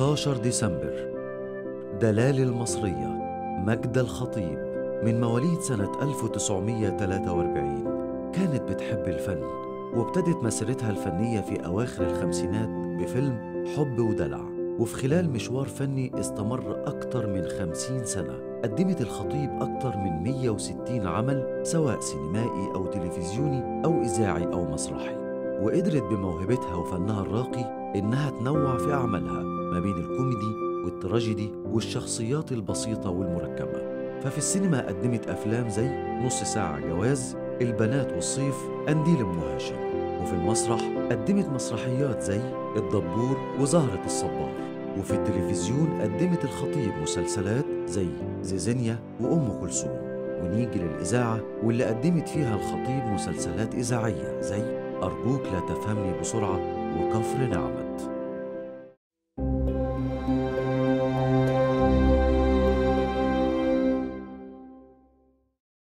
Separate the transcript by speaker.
Speaker 1: 11 ديسمبر. دلال المصرية ماجدة الخطيب من مواليد سنة 1943 كانت بتحب الفن، وابتدت مسيرتها الفنية في أواخر الخمسينات بفيلم حب ودلع، وفي خلال مشوار فني استمر أكتر من 50 سنة قدمت الخطيب أكتر من 160 عمل سواء سينمائي أو تلفزيوني أو إذاعي أو مسرحي، وقدرت بموهبتها وفنها الراقي إنها تنوع في أعمالها ما بين الكوميدي والتراجيدي والشخصيات البسيطة والمركبة. ففي السينما قدمت أفلام زي نص ساعة جواز، البنات والصيف، قنديل أم هاشم. وفي المسرح قدمت مسرحيات زي الدبور وزهرة الصبار. وفي التلفزيون قدمت الخطيب مسلسلات زي زيزينيا وأم كلثوم. ونيجي للإذاعة واللي قدمت فيها الخطيب مسلسلات إذاعية زي أرجوك لا تفهمني بسرعة وكفر نعمت.